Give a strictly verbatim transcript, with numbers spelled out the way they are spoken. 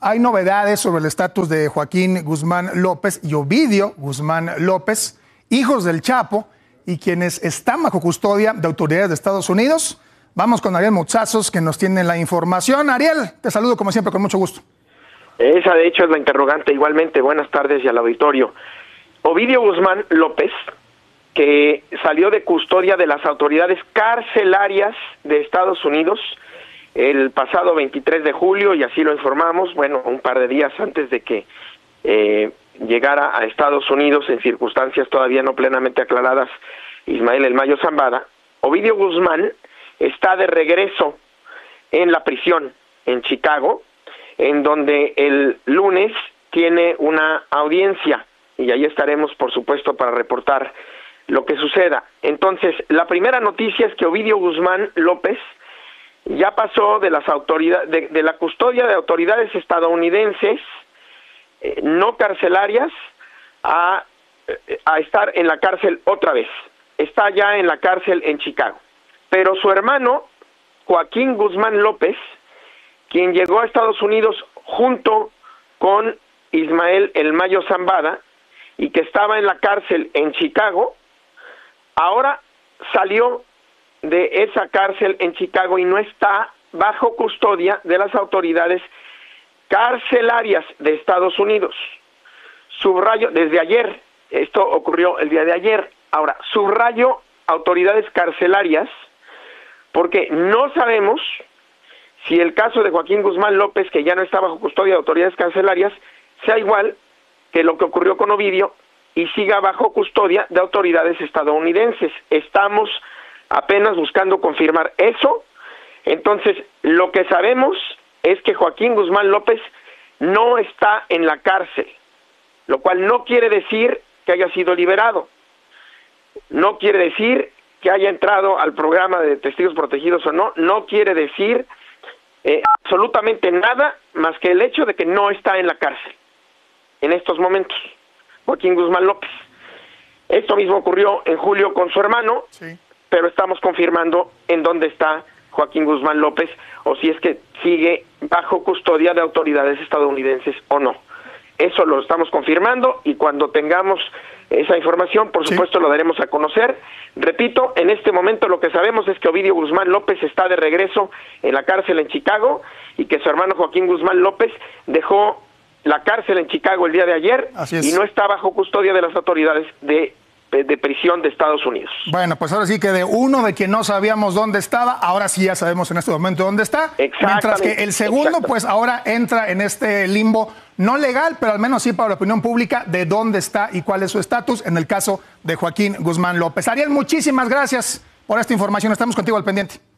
Hay novedades sobre el estatus de Joaquín Guzmán López y Ovidio Guzmán López, hijos del Chapo, y quienes están bajo custodia de autoridades de Estados Unidos. Vamos con Ariel Mouzazos, que nos tiene la información. Ariel, te saludo como siempre con mucho gusto. Esa de hecho es la interrogante. Igualmente, buenas tardes y al auditorio. Ovidio Guzmán López, que salió de custodia de las autoridades carcelarias de Estados Unidos el pasado veintitrés de julio, y así lo informamos, bueno, un par de días antes de que eh, llegara a Estados Unidos en circunstancias todavía no plenamente aclaradas Ismael El Mayo Zambada. Ovidio Guzmán está de regreso en la prisión en Chicago, en donde el lunes tiene una audiencia, y ahí estaremos, por supuesto, para reportar lo que suceda. Entonces, la primera noticia es que Ovidio Guzmán López ya pasó de las autoridades, de, de la custodia de autoridades estadounidenses eh, no carcelarias a, a estar en la cárcel otra vez. Está ya en la cárcel en Chicago. Pero su hermano, Joaquín Guzmán López, quien llegó a Estados Unidos junto con Ismael El Mayo Zambada y que estaba en la cárcel en Chicago, ahora salió de esa cárcel en Chicago y no está bajo custodia de las autoridades carcelarias de Estados Unidos. Subrayo, desde ayer, esto ocurrió el día de ayer, ahora, subrayo autoridades carcelarias, porque no sabemos si el caso de Joaquín Guzmán López, que ya no está bajo custodia de autoridades carcelarias, sea igual que lo que ocurrió con Ovidio y siga bajo custodia de autoridades estadounidenses. Estamos apenas buscando confirmar eso. Entonces, lo que sabemos es que Joaquín Guzmán López no está en la cárcel, lo cual no quiere decir que haya sido liberado, no quiere decir que haya entrado al programa de testigos protegidos o no, no quiere decir eh, absolutamente nada más que el hecho de que no está en la cárcel en estos momentos, Joaquín Guzmán López. Esto mismo ocurrió en julio con su hermano, sí, pero estamos confirmando en dónde está Joaquín Guzmán López, o si es que sigue bajo custodia de autoridades estadounidenses o no. Eso lo estamos confirmando, y cuando tengamos esa información, por supuesto, sí, lo daremos a conocer. Repito, en este momento lo que sabemos es que Ovidio Guzmán López está de regreso en la cárcel en Chicago, y que su hermano Joaquín Guzmán López dejó la cárcel en Chicago el día de ayer y no está bajo custodia de las autoridades de de prisión de Estados Unidos. Bueno, pues ahora sí que de uno de quien no sabíamos dónde estaba, ahora sí ya sabemos en este momento dónde está. Mientras que el segundo, pues ahora entra en este limbo no legal, pero al menos sí para la opinión pública, de dónde está y cuál es su estatus en el caso de Joaquín Guzmán López. Ariel, muchísimas gracias por esta información. Estamos contigo al pendiente.